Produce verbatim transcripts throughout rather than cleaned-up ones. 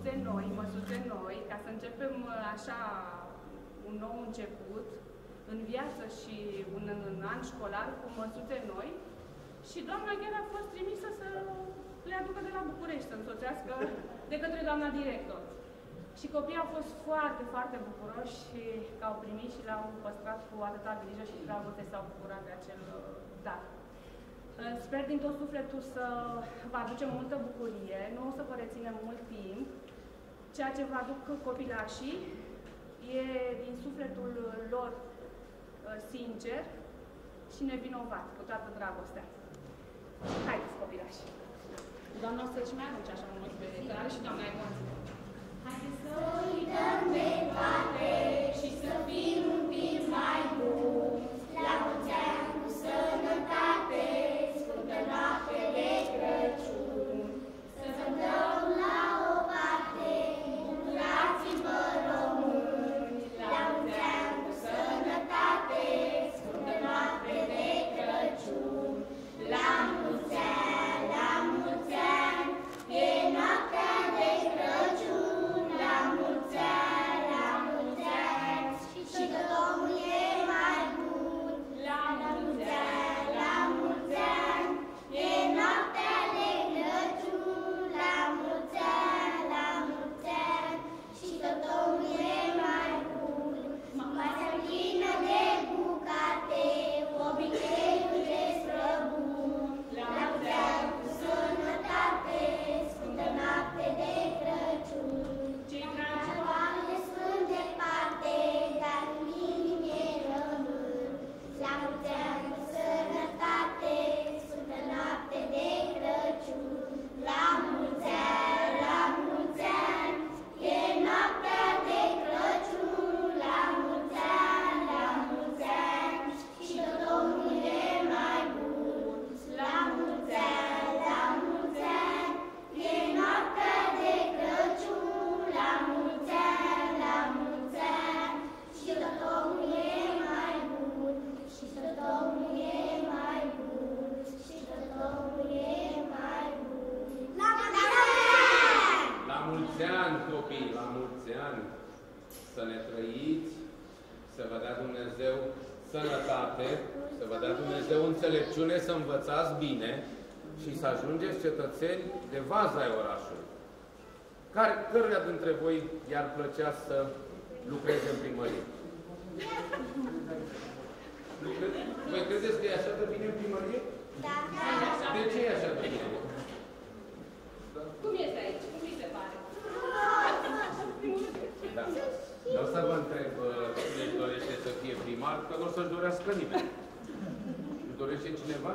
măsuțe noi, măsuțe noi, ca să începem așa un nou început în viață și un în an școlar cu măsuțe noi. Și doamna chiar a fost trimisă să le aducă de la București, să însoțească de către doamna director. Și copiii au fost foarte, foarte bucuroși și că au primit și le-au păstrat cu atâta grijă și dragoste, s-au bucurat de acel dar. Sper din tot sufletul să vă aducem multă bucurie, nu o să vă reținem mult timp. Ceea ce vă aduc copilașii e din sufletul lor sincer și nevinovat, cu toată dragostea. Haideți, copilași! Doamna o să-și mai anunce așa mult pe care și doamna emoții. Haideți să uităm de toate și să fim un pic mai buni. La mulți ani cu sănătate, sfântă noapte de Crăciun. Să vă dăm la o parte, bucurați-vă români. La mulți ani cu sănătate, sfântă noapte de Crăciun. La mulți ani, la mulți ani, e noaptea de Crăciun. La mulți ani, la mulți ani, și că omul e mai bun. La mulți ani, la mulți ani, e noaptea de Crăciun. La mulți ani, la mulți ani, și că omul e mai bun. Masa plină de bucate, obiceiul de străbun. La mulți ani cu sănătate, sfântă noapte de Crăciun. Cei dragi oameni sunt departe, dar în inimie rămân. La mulți ani cu sănătate, sfântă noapte de Crăciun. La mulți ani, la mulți ani, e noaptea de Crăciun. La mulți ani, la mulți ani, și că Domnul e mai bun. La mulți ani, la mulți ani, e noaptea de Crăciun. La mulți ani, la mulți ani, și că Domnul e mai bun. Și că Domnul e mai bun. Și că Domnul e mai bun. La mulți ani! La mulți ani, copii, la mulți ani! Să ne trăiți, să vă dea Dumnezeu sănătate, să vă dea Dumnezeu înțelepciune, să învățați bine și să ajungeți cetățeni de vază ai orașului. Care, căruia dintre voi i-ar plăcea să lucreze în primărie? Voi credeți că e așa de bine în primărie? Da. De ce e așa de bine? Cum este aici? Cum vi se pare? Da. Nu o să vă întreb cine își dorește să fie primar, că nu o să-și dorească nimeni. Își dorește cineva?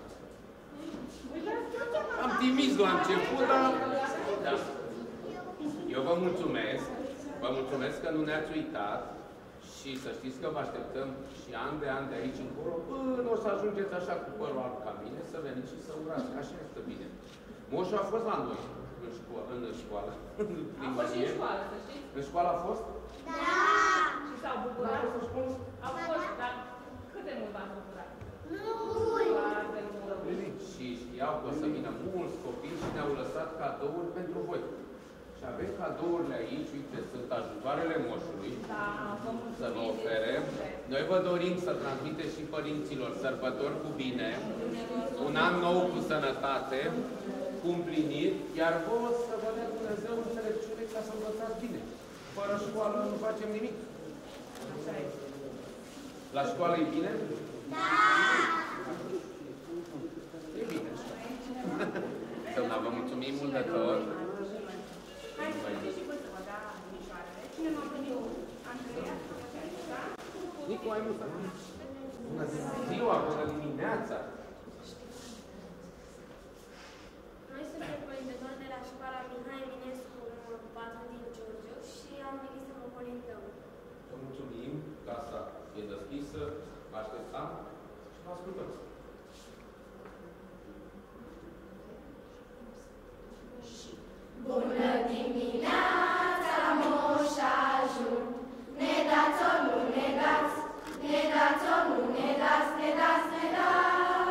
Am trimis la început, dar... Da. Eu vă mulțumesc, vă mulțumesc că nu ne-ați uitat și să știți că vă așteptăm și an de an de aici încolo, până o să ajungeți așa cu părul alb ca mine, să veniți și să urați, că așa este bine. Moșul a fost la noi, în școală, în școală, în primărie. A fost în școală, să știți? În școală a fost? Da! Și s-au bucurat? Au fost, dar cât de mult v-ați bucurat? Mult! Foarte mult! Și știau că o să vină mulți copii și ne-au lăsat cadouri pentru voi. Și avem cadourile aici, uite, sunt ajutoarele moșului, da, să vă oferem. Noi vă dorim să transmiteți și părinților sărbători cu bine, un an nou cu sănătate, cu împlinit, iar vouă să vă dea Dumnezeu înțelepciune ca să învățați bine. Fără școală nu facem nimic. La școală e bine? Da! E bine. Doamna, vă mulțumim mult de tot. Hai să vă și voi să vă dea mișoarele. Cine m-a primit? Andreea? Nicu, ai mult. Bună ziua, bună dimineața! Noi suntem părinători de la școala Mihai Eminescu, numărul patru din Giurgiu și am venit să vă colindăm. Vă mulțumim, casa e deschisă, vă așteptam și vă ascultăm. Bună dimineața, Moș Ajun! Ne dați o nu ne dați, ne dați o nu ne dați, ne dați, ne dați.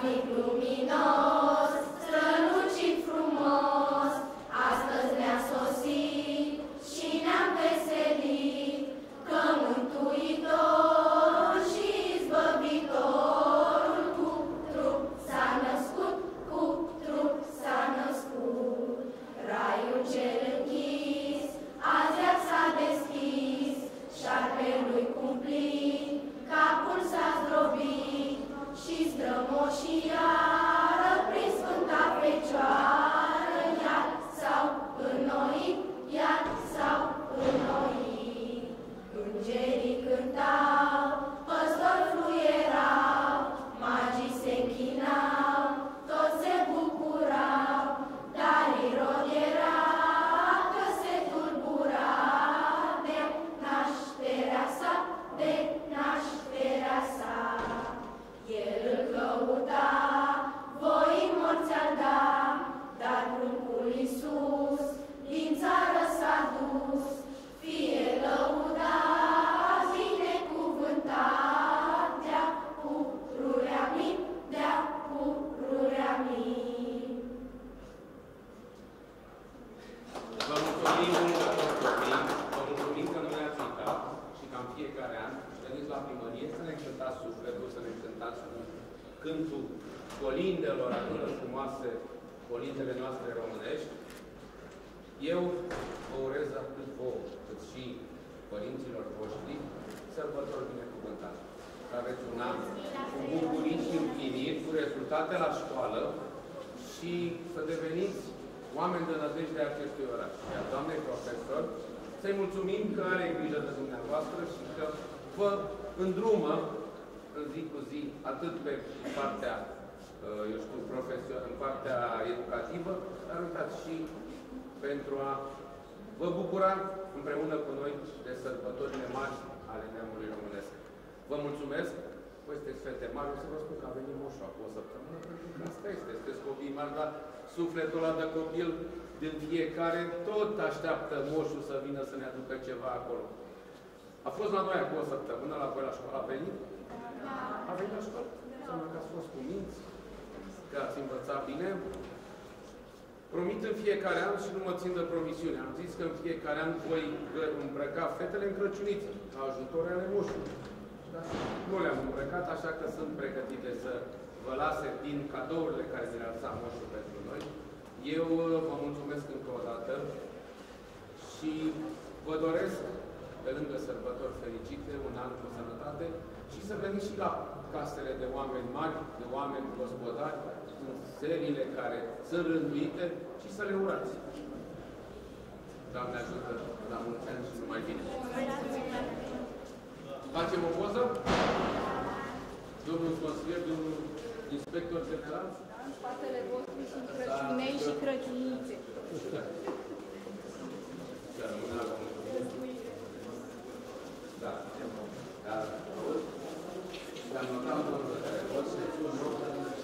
Trafic luminos, strălucit frumos, astăzi ne-a sosit și ne-am veselit că Mântuitorul și Izbăvitorul cu trup s-a născut, cu trup s-a născut. Raiul cel închis, azi iar s-a deschis, șarpelui cumplit, capul s-a zdrobit și strămoșiară prin Sfânta Fecioară, iar s-au înnoit, iar s-au înnoit. Îngerii cântau, păstori fluierau, magii se închinau, toți se bucurau, dar Irod era că se tulbura de nașterea sa, de nașterea sa. El îl căuta, voind morți ar da, dar pruncul Iisus din țară s-a dus. Fie lăudat, binecuvântat, de-a pururea mii, de-a pururea mii. Vă mulțumim mult la toți copiii, vă mulțumim că nu ne-ați uitat și ca în fiecare an veniți la primărie să ne cântați sufletul, să ne cântați cântul colindelor atât de frumoase, colindele noastre românești. Eu vă urez atât vouă, cât și părinților voștri sărbători binecuvântate. Să aveți un an cu bucurii și împliniri, cu rezultate la școală și să deveniți oameni de nădejde a acestui oraș. Iar doamnei profesor, să-i mulțumim că are grijă de dumneavoastră și că vă îndrumă în zi cu zi, atât pe partea, eu știu, profesor, în partea educativă, dar uitați și pentru a vă bucura împreună cu noi de sărbătorile mari ale neamului românesc. Vă mulțumesc! Voi sunteți fete mari, o să vă spun că a venit moșul acum o săptămână, pentru că asta este, sunteți copii mari, dar sufletul ăla de copil din fiecare tot așteaptă moșul să vină să ne aducă ceva acolo. A fost la noi acum o săptămână, la voi la școală, a venit? A venit la școală? Înseamnă că ați fost cu minți, că ați învățat bine. Promit în fiecare an și nu mă țin de promisiune. Am zis că în fiecare an voi îmbrăca fetele în crăciuniță, ca ajutor ale moșului. Dar nu le-am îmbrăcat, așa că sunt pregătite să vă lase din cadourile care mi le-a lăsat moșul pentru noi. Eu vă mulțumesc încă o dată și vă doresc, pe lângă sărbători fericite, un an cu sănătate și să veniți și la casele de oameni mari, de oameni gospodari, în seriile care sunt rânduite și să le urați. Doamne ajută, la mulți ani și numai bine. Facem o poză? Domnul consilier, domnul inspector general? În spatele vostru sunt crăciunei și crăciunițe. Să rămână la Da. Da. Am notat numărul de telefon și ne țin rog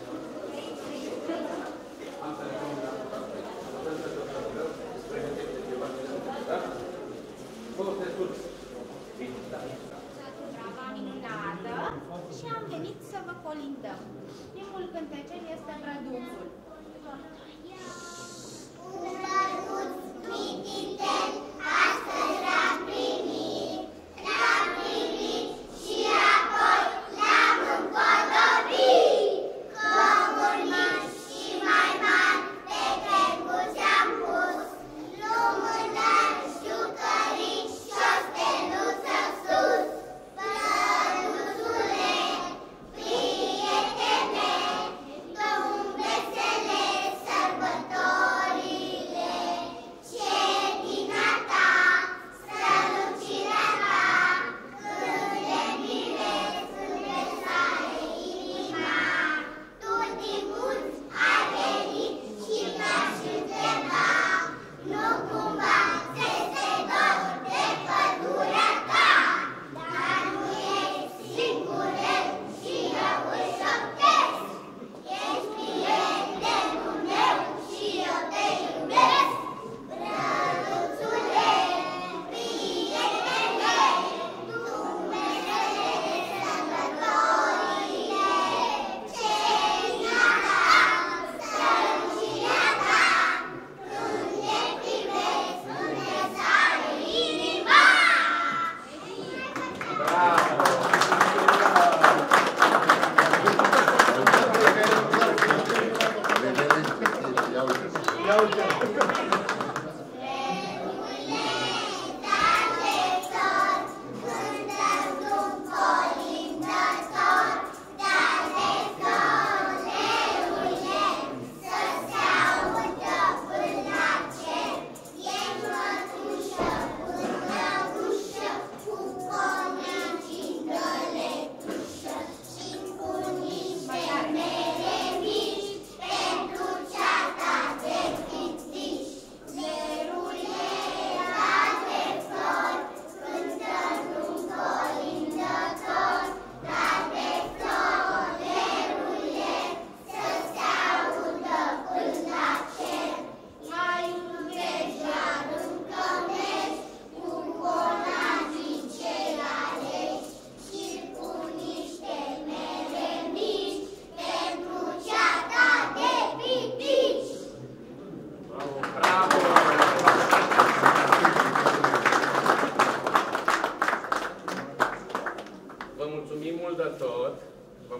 am telefonul de la notat pe aici. Putem să te rău, pregătește ceva de zi. Da? Vă te surți. Bine, da. Brava minunată și am venit să vă colindăm. Primul cântecel este Brăduțul. Un brăduț mititel astăzi l-am primit, l-am primit și apoi l-am împodobit. Comuni și mai mari pe trebuț am pus, lumânări, jucării și o steluță sus. Brăduțule, prietene, dă-mi vesele să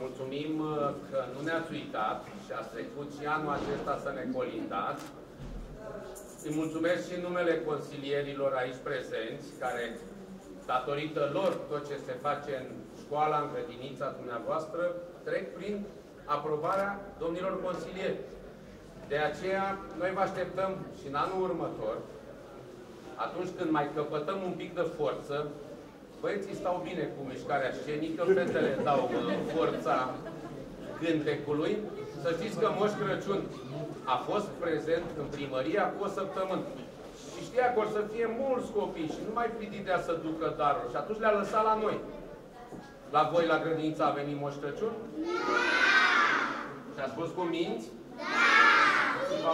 mulțumim că nu ne-ați uitat și ați trecut și anul acesta să ne colindați. Îi mulțumesc și în numele consilierilor aici prezenți, care, datorită lor, tot ce se face în școala, în grădinița dumneavoastră, trec prin aprobarea domnilor consilieri. De aceea, noi vă așteptăm și în anul următor, atunci când mai căpătăm un pic de forță, băieții stau bine cu mișcarea scenică, fetele dau forța cântecului. Să știți că Moș Crăciun a fost prezent în primărie cu o săptămână. Și știa că o să fie mulți copii și nu mai fi ideea să ducă daruri. Și atunci le-a lăsat la noi. La voi, la grădiniță, a venit Moș Crăciun? Da! Și a spus cu minți? Da!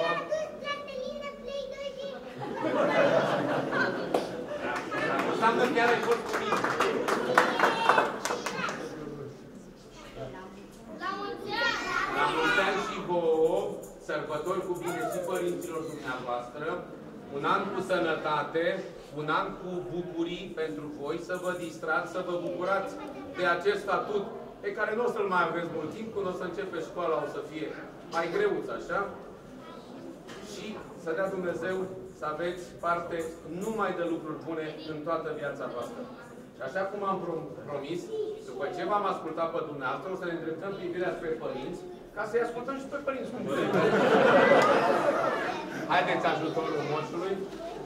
Înseamnă chiar ai fost cu minți. La mulți ani! La mulți ani și vouă, sărbători cu bine și părinților dumneavoastră, un an cu sănătate, un an cu bucurii pentru voi, să vă distrați, să vă bucurați de acest statut pe care nu o să-l mai aveți mult timp, când o să începe școala, o să fie mai greuț, așa? Și să dea Dumnezeu să aveți parte numai de lucruri bune în toată viața voastră. Și așa cum am promis, după ce v-am ascultat pe dumneavoastră, o să ne îndreptăm privirea spre părinți, ca să-i ascultăm și pe părinți cum trebuie. Haideți ajutorul moșului.